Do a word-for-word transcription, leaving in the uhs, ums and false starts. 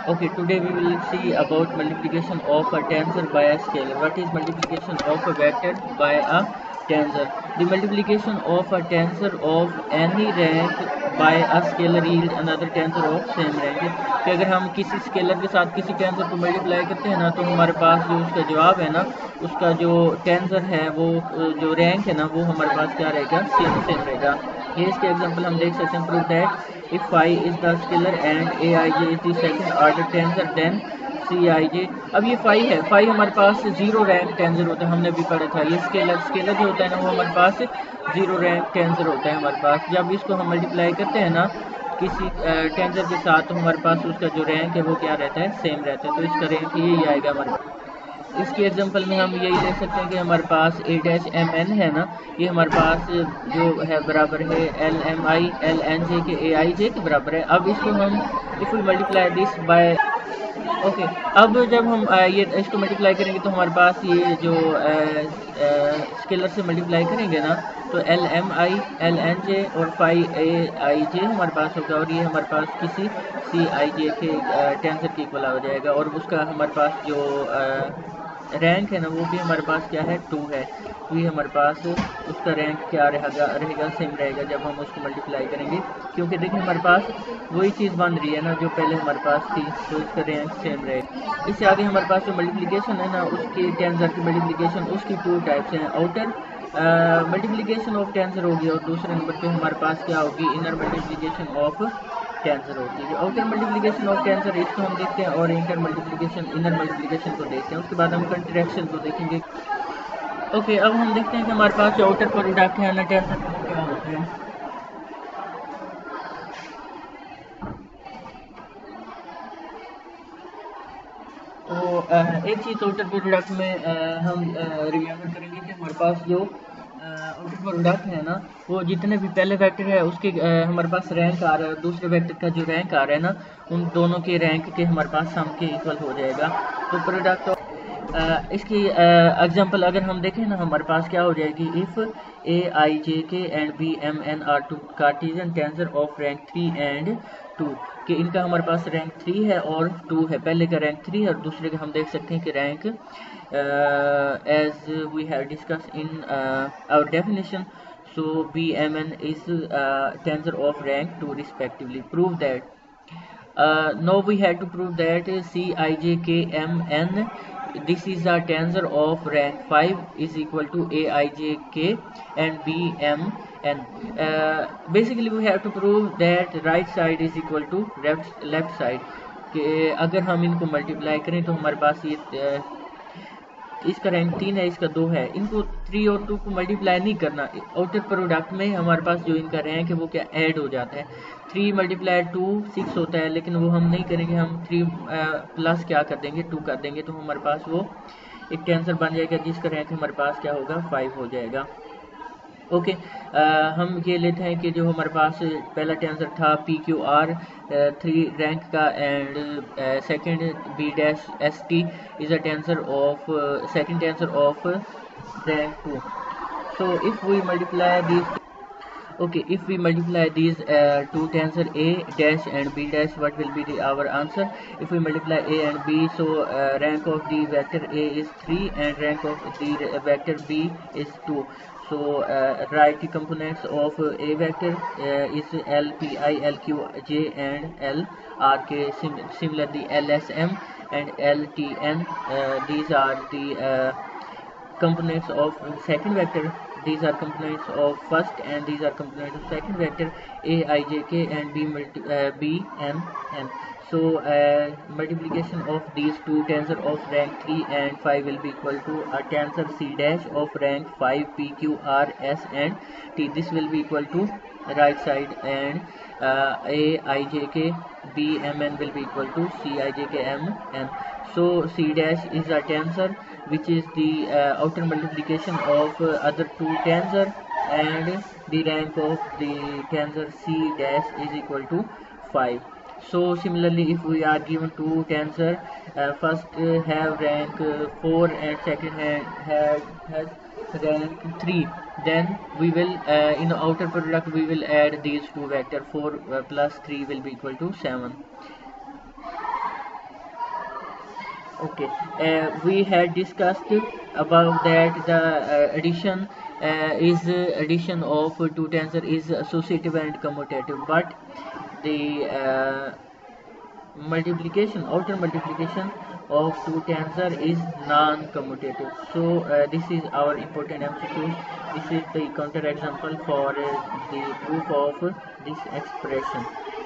Okay, today we will see about multiplication of a tensor by a scalar. What is multiplication of a vector by a tensor? The multiplication of a tensor of any rank by a scalar yield another tensor of same rank. कि अगर हम किसी scalar के साथ किसी tensor को multiply करते हैं ना, तो हमारे पास जो उसका जवाब है ना, उसका जो टेंसर है वो जो रैंक है ना, वो हमारे पास क्या रहेगा, सेम सेम रहेगा। ये इसके एग्जांपल हम देख सकते हैं। Prove that if phi is the scalar and A I J is the second order tensor then C I J. अब ये फाई है, फाई हमारे पास जीरो रैंक टेंसर होता है, हमने भी पढ़ा था। ये स्केलर स्केलर जो होता है ना, वो हमारे पास जीरो रैंक टेंसर होता है हमारे पास। जब इसको हम मल्टीप्लाई करते हैं ना किसी टेंसर के साथ, तो हमारे पास उसका जो रैंक है वो क्या रहता है, सेम रहता है। तो इसका रैंक यही आएगा हमारे पास। इसके एग्जांपल में हम यही ले सकते हैं कि हमारे पास ए डैश एम एन है ना, ये हमारे पास जो है बराबर है L M I L N J के ए आई जे के बराबर है। अब इसको हम if we multiply this by okay okay, अब जब हम आ, ये इसको मल्टीप्लाई करेंगे तो हमारे पास ये जो स्केलर से मल्टीप्लाई करेंगे ना, तो L M I L N J और फाई ए आई जे हमारे पास होगा, और ये हमारे पास किसी सी आई जे के टेंसर के इक्वल हो जाएगा। और उसका हमारे पास जो आ, रैंक है ना, वो भी हमारे पास क्या है, टू है। तो ये हमारे पास उसका रैंक क्या रहेगा रहेगा सेम रहेगा जब हम उसको मल्टीप्लाई करेंगे, क्योंकि देखिए हमारे पास वही चीज़ बन रही है ना जो पहले हमारे पास थी, तो इसका रैंक सेम रहेगा। इससे आगे हमारे पास जो मल्टीप्लिकेशन है ना, उसकी टेंसर की मल्टीप्लिकेशन उसकी टू टाइप्स हैं। आउटर मल्टीप्लिकेशन ऑफ टेंसर होगी, और दूसरे नंबर पे हमारे पास क्या होगी, इनर मल्टीप्लिकेशन ऑफ टेंसर होती है। आउटर मल्टीप्लिकेशन ऑफ टेंसर इसको हम देखते हैं, और इंटर मल्टीप्लिकेशन इनर मल्टीप्लिकेशन को देखते हैं। उसके बाद हम कंट्रैक्शन को देखेंगे। ओके okay, अब हम देखते हैं कि हमारे पास जो आउटर प्रोडक्ट है ना टेंसर का क्या होता है। तो एक चीज़ आउटर प्रोडक्ट में हम रिमेम्बर करेंगे कि हमारे पास जो आउटर प्रोडक्ट है ना, वो जितने भी पहले वेक्टर है उसके हमारे पास रैंक आ रहा है, दूसरे वेक्टर का जो रैंक आ रहा है ना, उन दोनों के रैंक के हमारे पास सम के इक्वल हो जाएगा। तो प्रोडक्ट Uh, इसकी एग्जांपल uh, अगर हम देखें ना, हमारे पास क्या हो जाएगी, if A I J K and B M N are two cartesian tensor of rank three and two, कि इनका हमारे पास रैंक थ्री है और टू है। पहले का रैंक थ्री है और दूसरे का हम देख सकते हैं कि rank as we have discuss in our definition, so B M N is tensor of rank two respectively. Prove that Uh, now we have to prove that C I J K M N, this is a tensor of rank five is equal to A I J K and B M N. Uh, basically we have to prove that right side is equal to left left side, कि अगर हम इनको multiply करें तो हमारे पास ये uh, इसका rank तीन है, इसका दो है, इनको थ्री और टू को मल्टीप्लाई नहीं करना। आउटर प्रोडक्ट में हमारे पास जो इनका रैंक है वो क्या ऐड हो जाता है। थ्री मल्टीप्लाई टू सिक्स होता है, लेकिन वो हम नहीं करेंगे, हम थ्री प्लस क्या कर देंगे, टू कर देंगे, तो हमारे पास वो एक टेंसर बन जाएगा जिसका रैंक हमारे पास क्या होगा, फाइव हो जाएगा। ओके okay, हम ये लेते हैं कि जो हमारे पास पहला टेंसर था P Q R three rank का, and second B dash S T is a tensor of second tensor of rank two. So if we multiply this okay if we multiply these uh, two tensor a dash and b dash, what will be the our answer? If we multiply a and b, so uh, rank of the vector a is three and rank of the vector b is two. So uh, write the components of uh, a vector uh, is l, p, i, l, q, j and l r k. Sim similarly l, s, m and l, t, n, uh, these are the uh, components of second vector. These are components of first and these are components of second vector a I j k and b multi uh, b m n. So uh, multiplication of these two tensor of rank three and five will be equal to a tensor c dash of rank five p q r s and t. This will be equal to right side, and uh, a I j k b m n will be equal to c I j k m n. So c dash is a tensor which is the uh, outer multiplication of uh, other two tensor, and the rank of the tensor c dash is equal to five. So similarly, if we are given two tensor, uh, first uh, have rank uh, four and second hand have has rank three, then we will uh, in the outer product we will add these two vector, four uh, plus three will be equal to seven. Okay, uh, we had discussed about that the uh, addition uh, is uh, addition of two tensor is associative and commutative, but the uh, multiplication, outer multiplication of two tensor is non-commutative. So uh, this is our important M C Qs. This is the counter example for uh, the proof of this expression.